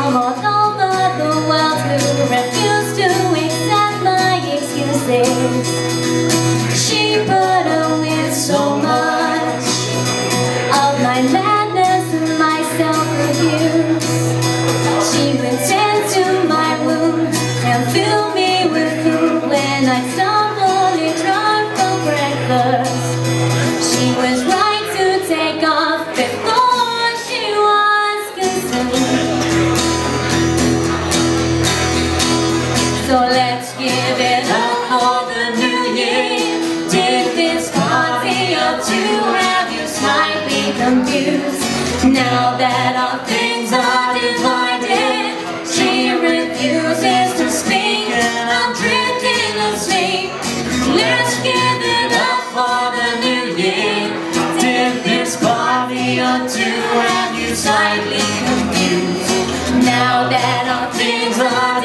from all over the world who refuse to accept my excuses. She put up with so much of my madness and my self-abuse. She would tend to my wounds and fill me with food when I stumbled and drunk for breakfast. She was right to take off before she was consumed. So let's give it up for the new year. Did this party up to have you slightly confused? Now that our things are divided, she refuses to speak and I'm drifting asleep. Let's give it up for the new year. Did this party up to have you slightly confused? Now that our things are